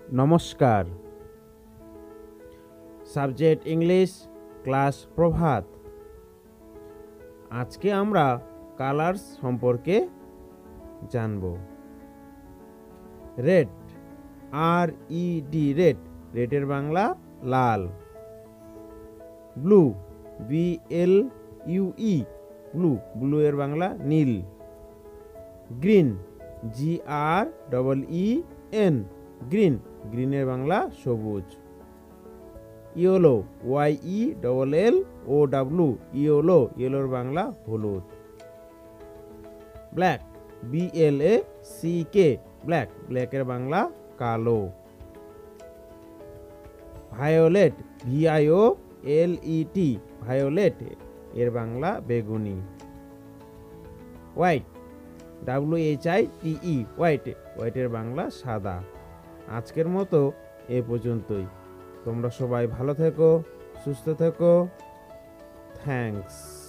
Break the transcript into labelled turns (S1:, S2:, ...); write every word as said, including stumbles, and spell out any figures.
S1: নমস্কার। Subject English, class Prabhat. আজকে আমরা কালার্স সম্পর্কে জানব। Red, R E D, red, রেডের বাংলা লাল। Blue, B L U E, blue, blue এর বাংলা নীল। Green, G R double E N, green, গ্রিনের বাংলা সবুজ। Yellow, Y E double L O W, yellow, ইয়েলোর বাংলা হলুদ। Black, B L A C K, black, ব্ল্যাকের বাংলা কালো। Violet, V I O L E T, violet, এর বাংলা বেগুনি। White, W H I T E, white, হোয়াইটের বাংলা সাদা। আজকের মতো এ পর্যন্তই। তোমরা সবাই ভালো থেকো, সুস্থ থেকো। থ্যাঙ্কস।